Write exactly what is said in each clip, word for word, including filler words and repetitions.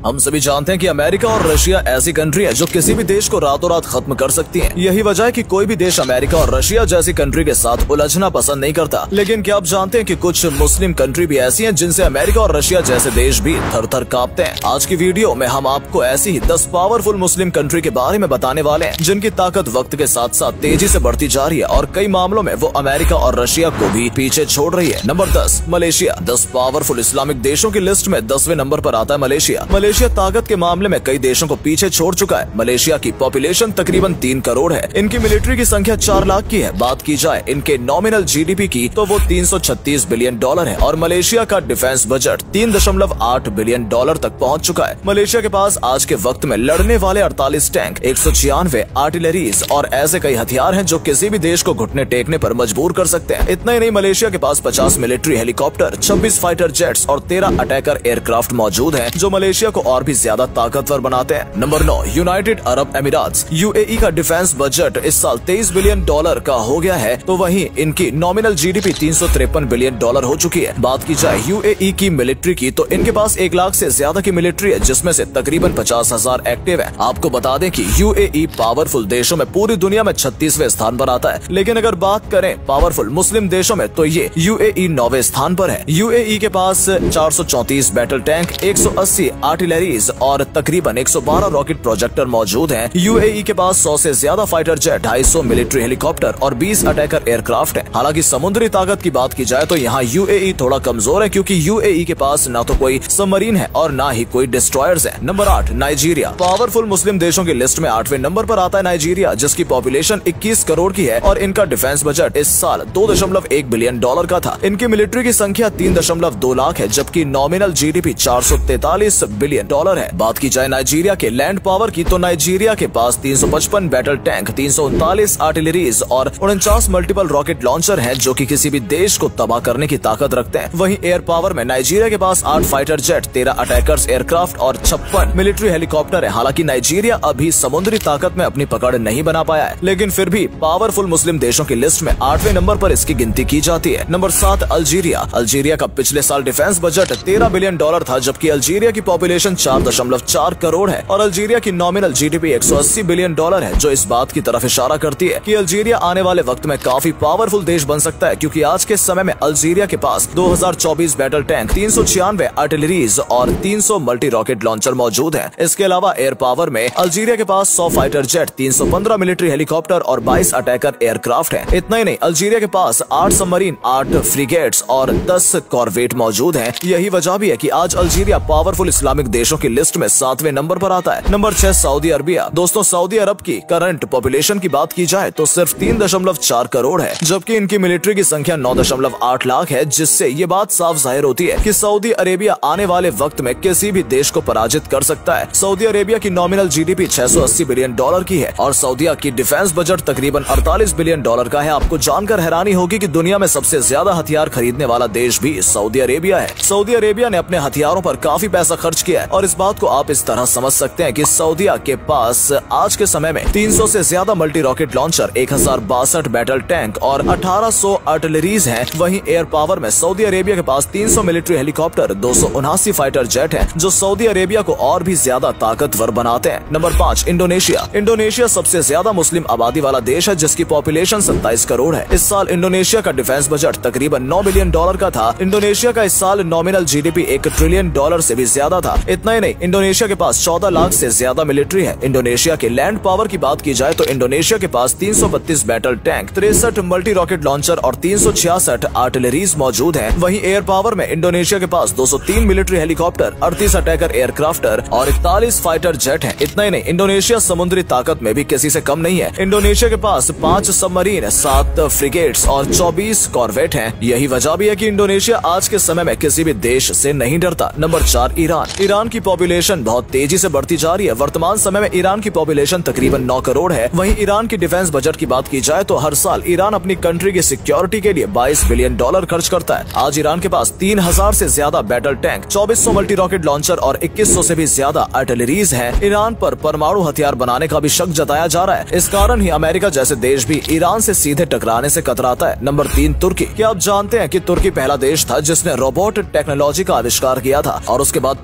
हम सभी जानते हैं कि अमेरिका और रशिया ऐसी कंट्री है जो किसी भी देश को रातों रात खत्म कर सकती है। यही वजह है कि कोई भी देश अमेरिका और रशिया जैसी कंट्री के साथ उलझना पसंद नहीं करता। लेकिन क्या आप जानते हैं कि कुछ मुस्लिम कंट्री भी ऐसी हैं जिनसे अमेरिका और रशिया जैसे देश भी थर थर कांपते हैं। आज की वीडियो में हम आपको ऐसी ही दस पावरफुल मुस्लिम कंट्री के बारे में बताने वाले हैं जिनकी ताकत वक्त के साथ साथ तेजी से बढ़ती जा रही है और कई मामलों में वो अमेरिका और रशिया को भी पीछे छोड़ रही है। नंबर दस, मलेशिया। दस पावरफुल इस्लामिक देशों की लिस्ट में दसवें नंबर पर आता है मलेशिया। मलेशिया ताकत के मामले में कई देशों को पीछे छोड़ चुका है। मलेशिया की पॉपुलेशन तकरीबन तीन करोड़ है। इनकी मिलिट्री की संख्या चार लाख की है। बात की जाए इनके नॉमिनल जीडीपी की तो वो तीन सौ छत्तीस बिलियन डॉलर है और मलेशिया का डिफेंस बजट तीन दशमलव आठ बिलियन डॉलर तक पहुंच चुका है। मलेशिया के पास आज के वक्त में लड़ने वाले अड़तालीस टैंक, एक सौ छियानवे आर्टिलरीज और ऐसे कई हथियार हैं जो किसी भी देश को घुटने टेकने पर मजबूर कर सकते हैं। इतना ही नहीं, मलेशिया के पास पचास मिलिट्री हेलीकॉप्टर, छब्बीस फाइटर जेट्स और तेरह अटैकर एयरक्राफ्ट मौजूद हैं जो मलेशिया को और भी ज्यादा ताकतवर बनाते हैं। नंबर नौ, यूनाइटेड अरब अमीरात। यूएई का डिफेंस बजट इस साल तेईस बिलियन डॉलर का हो गया है, तो वहीं इनकी नॉमिनल जीडीपी तीन सौ तिरपन बिलियन डॉलर हो चुकी है। बात की जाए यूएई की मिलिट्री की तो इनके पास एक लाख से ज्यादा की मिलिट्री है जिसमें से तकरीबन पचास हजार एक्टिव है। आपको बता दें कि यूएई पावरफुल देशों में पूरी दुनिया में छत्तीसवें स्थान पर आता है। लेकिन अगर बात करें पावरफुल मुस्लिम देशों में तो ये यूएई नौवे स्थान पर है। यूएई के पास चार सौ चौंतीस बैटल टैंक, एक सौ अस्सी आर्टिलरीज और तकरीबन एक सौ बारह रॉकेट प्रोजेक्टर मौजूद हैं। यूएई के पास सौ से ज्यादा फाइटर जेट, ढाई सौ मिलिट्री हेलीकॉप्टर और बीस अटैकर एयरक्राफ्ट हैं। हालांकि समुद्री ताकत की बात की जाए तो यहाँ यूएई थोड़ा कमजोर है क्योंकि यूएई के पास ना तो कोई सबमरीन है और ना ही कोई डिस्ट्रॉयर्स है। नंबर आठ, नाइजीरिया। पावरफुल मुस्लिम देशों की लिस्ट में आठवें नंबर पर आता है नाइजीरिया, जिसकी पॉपुलेशन इक्कीस करोड़ की है और इनका डिफेंस बजट इस साल दो दशमलव एक बिलियन डॉलर का था। इनकी मिलिट्री की संख्या तीन दशमलव दो लाख है जबकि नॉमिनल जीडीपी चार सौ तैतालीस बिलियन डॉलर है। बात की जाए नाइजीरिया के लैंड पावर की तो नाइजीरिया के पास तीन सौ पचपन बैटल टैंक, तीन सौ उनतालीस आर्टिलरीज और उनचास मल्टीपल रॉकेट लॉन्चर हैं जो कि किसी भी देश को तबाह करने की ताकत रखते हैं। वहीं एयर पावर में नाइजीरिया के पास आठ फाइटर जेट, तेरह अटैकर्स एयरक्राफ्ट और छप्पन मिलिट्री हेलीकॉप्टर है। हालांकि नाइजीरिया अभी समुद्री ताकत में अपनी पकड़ नहीं बना पाया है, लेकिन फिर भी पावरफुल मुस्लिम देशों की लिस्ट में आठवें नंबर पर इसकी गिनती की जाती है। नंबर सात, अल्जीरिया। अल्जीरिया का पिछले साल डिफेंस बजट तेरह बिलियन डॉलर था जबकि अल्जीरिया की पॉपुलेशन चार दशमलव चार करोड़ है और अल्जीरिया की नॉमिनल जीडीपी एक सौ अस्सी बिलियन डॉलर है, जो इस बात की तरफ इशारा करती है कि अल्जीरिया आने वाले वक्त में काफी पावरफुल देश बन सकता है क्योंकि आज के समय में अल्जीरिया के पास दो हज़ार चौबीस बैटल टैंक, तीन सौ छियानवे आर्टिलरीज और तीन सौ मल्टी रॉकेट लॉन्चर मौजूद हैं। इसके अलावा एयर पावर में अल्जीरिया के पास सौ फाइटर जेट, तीन सौ पंद्रह मिलिट्री हेलीकॉप्टर और बाईस अटैकर एयरक्राफ्ट है। इतना ही नहीं, अल्जीरिया के पास आठ सबमरीन, आठ फ्रिगेट्स और दस कॉर्वेट मौजूद हैं। यही वजह भी है कि आज अल्जीरिया पावरफुल इस्लामिक देशों की लिस्ट में सातवें नंबर पर आता है। नंबर छह, सऊदी अरबिया। दोस्तों, सऊदी अरब की करंट पॉपुलेशन की बात की जाए तो सिर्फ तीन दशमलव चार करोड़ है जबकि इनकी मिलिट्री की संख्या नौ दशमलव आठ लाख है, जिससे ये बात साफ जाहिर होती है कि सऊदी अरेबिया आने वाले वक्त में किसी भी देश को पराजित कर सकता है। सऊदी अरेबिया की नॉमिनल जीडीपी छह सौ अस्सी बिलियन डॉलर की है और सऊदीया की डिफेंस बजट तकरीबन अड़तालीस बिलियन डॉलर का है। आपको जानकर हैरानी होगी कि दुनिया में सबसे ज्यादा हथियार खरीदने वाला देश भी सऊदी अरेबिया है। सऊदी अरेबिया ने अपने हथियारों पर काफी पैसा खर्च किया है और इस बात को आप इस तरह समझ सकते हैं कि सऊदीया के पास आज के समय में तीन सौ से ज्यादा मल्टी रॉकेट लॉन्चर, एक हजार बासठ बैटल टैंक और अठारह सौ आर्टिलरीज हैं। वहीं एयर पावर में सऊदी अरेबिया के पास तीन सौ मिलिट्री हेलीकॉप्टर, दो सौ उनासी फाइटर जेट हैं जो सऊदी अरेबिया को और भी ज्यादा ताकतवर बनाते हैं। नंबर पाँच, इंडोनेशिया। इंडोनेशिया सबसे ज्यादा मुस्लिम आबादी वाला देश है जिसकी पॉपुलेशन सत्ताईस करोड़ है। इस साल इंडोनेशिया का डिफेंस बजट तकरीबन नौ बिलियन डॉलर का था। इंडोनेशिया का इस साल नॉमिनल जीडीपी एक ट्रिलियन डॉलर से भी ज्यादा था। इतना ही नहीं, इंडोनेशिया के पास चौदह लाख से ज्यादा मिलिट्री है। इंडोनेशिया के लैंड पावर की बात की जाए तो इंडोनेशिया के पास तीन सौ बत्तीस बैटल टैंक, तिरसठ मल्टी रॉकेट लॉन्चर और तीन सौ छियासठ आर्टिलरीज मौजूद हैं। वहीं एयर पावर में इंडोनेशिया के पास दो सौ तीन मिलिट्री हेलीकॉप्टर, अड़तीस अटैकर एयरक्राफ्टर और इकतालीस फाइटर जेट हैं। इतना ही नहीं, इंडोनेशिया समुद्री ताकत में भी किसी से कम नहीं है। इंडोनेशिया के पास पाँच सबमरीन, सात फ्रिगेट्स और चौबीस कॉर्वेट हैं। यही वजह भी है कि इंडोनेशिया आज के समय में किसी भी देश से नहीं डरता। नंबर चार, ईरान। ईरान की पॉपुलेशन बहुत तेजी से बढ़ती जा रही है। वर्तमान समय में ईरान की पॉपुलेशन तकरीबन नौ करोड़ है। वहीं ईरान की डिफेंस बजट की बात की जाए तो हर साल ईरान अपनी कंट्री की सिक्योरिटी के लिए बाईस बिलियन डॉलर खर्च करता है। आज ईरान के पास तीन हजार से ज्यादा बैटल टैंक, चौबीस सौ मल्टी रॉकेट लॉन्चर और इक्कीस सौ से भी ज्यादा आर्टिलरीज हैं। ईरान पर परमाणु हथियार बनाने का भी शक जताया जा रहा है। इस कारण ही अमेरिका जैसे देश भी ईरान से सीधे टकराने से कतराता है। नंबर तीन, तुर्की। क्या आप जानते हैं कि तुर्की पहला देश था जिसने रोबोट टेक्नोलॉजी का आविष्कार किया था और उसके बाद पूरी दुनिया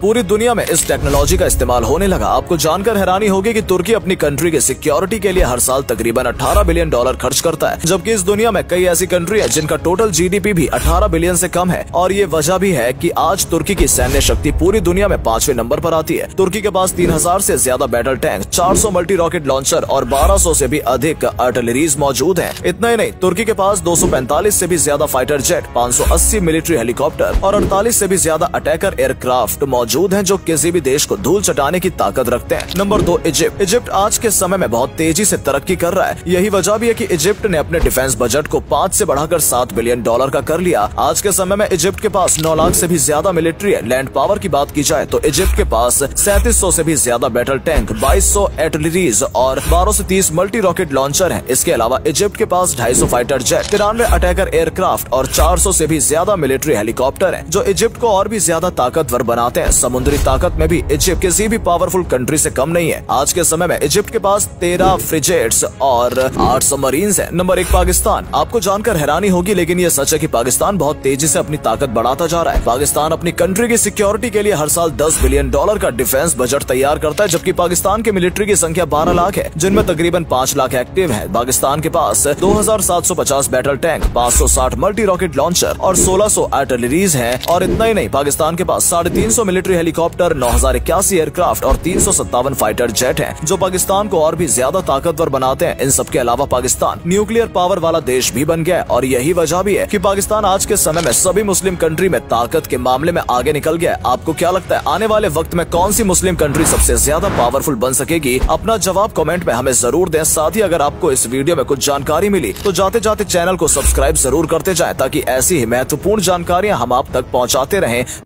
दुनिया में इस टेक्नोलॉजी का इस्तेमाल होने लगा। आपको जानकर हैरानी होगी कि तुर्की अपनी कंट्री की सिक्योरिटी के लिए हर साल तकरीबन अठारह बिलियन डॉलर खर्च करता है, जबकि इस दुनिया में कई ऐसी कंट्री है जिनका टोटल जीडीपी भी अठारह बिलियन से कम है। और ये वजह भी है कि आज तुर्की की सैन्य शक्ति पूरी दुनिया में पांचवें नंबर पर आती है। तुर्की के पास तीन हजार से ज्यादा बैटल टैंक, चार सौ मल्टी रॉकेट लॉन्चर और बारह सौ से भी अधिक आर्टिलरीज मौजूद हैं। इतना ही नहीं, तुर्की के पास दो सौ पैंतालीस से भी ज्यादा फाइटर जेट, पाँच सौ अस्सी मिलिट्री हेलीकॉप्टर और अड़तालीस से भी ज्यादा अटैकर एयरक्राफ्ट मौजूद हैं, जो किसी भी देश को धूल चटाने की ताकत रखते हैं। नंबर दो, इजिप्ट। इजिप्ट आज के समय में बहुत तेजी से तरक्की कर रहा है। यही वजह भी है कि इजिप्ट ने अपने डिफेंस बजट को पाँच से बढ़ाकर सात बिलियन डॉलर का कर लिया। आज के समय में इजिप्ट के पास नौ लाख से भी ज्यादा मिलिट्री है। लैंड पावर की बात की जाए तो इजिप्ट के पास सैंतीस सौ से भी ज्यादा बैटल टैंक, बाईस सौ आर्टिलरीज और बारह सौ तीस मल्टी रॉकेट लॉन्चर हैं। इसके अलावा इजिप्ट के पास ढाई सौ फाइटर जेट, तिरानवे अटैकर एयरक्राफ्ट और चार सौ से भी ज्यादा मिलिट्री हेलीकॉप्टर हैं, जो इजिप्ट को और भी ज्यादा ताकतवर बनाते हैं। समुद्री ताकत में भी इजिप्ट किसी भी पावरफुल कंट्री से कम नहीं है। आज के समय में इजिप्ट के पास तेरह फ्रिगेट्स और आठ सबमरीन्स हैं। नंबर एक, पाकिस्तान। आपको जानकर हैरानी होगी, लेकिन ये सच है कि पाकिस्तान बहुत तेजी से अपनी ताकत बढ़ाता जा रहा है। पाकिस्तान अपनी कंट्री की सिक्योरिटी के लिए हर साल दस बिलियन डॉलर का डिफेंस बजट तैयार करता है, जबकि पाकिस्तान की मिलिट्री की संख्या बारह लाख है, जिनमें तकरीबन पाँच लाख एक्टिव है। पाकिस्तान के पास दो हजार सात सौ पचास बैटल टैंक, पाँच सौ साठ मल्टी रॉकेट लॉन्चर और सोलह सौ आर्टिलरीज हैं। और इतना ही नहीं, पाकिस्तान के पास साढ़े तीन सौ मिलिट्री हेलीकॉप्टर, नौ हजार इक्यासी एयरक्राफ्ट और तीन सौ सत्तावन फाइटर जेट हैं, जो पाकिस्तान को और भी ज्यादा ताकतवर बनाते हैं। इन सब के अलावा पाकिस्तान न्यूक्लियर पावर वाला देश भी बन गया है, और यही वजह भी है कि पाकिस्तान आज के समय में सभी मुस्लिम कंट्री में ताकत के मामले में आगे निकल गया है। आपको क्या लगता है, आने वाले वक्त में कौन सी मुस्लिम कंट्री सबसे ज्यादा पावरफुल बन सकेगी? अपना जवाब कमेंट में हमें जरूर दें। साथ ही अगर आपको इस वीडियो में कुछ जानकारी मिली तो जाते जाते चैनल को सब्सक्राइब जरूर करते जाएं, ताकि ऐसी ही महत्वपूर्ण जानकारियां हम आप तक पहुंचाते रहें।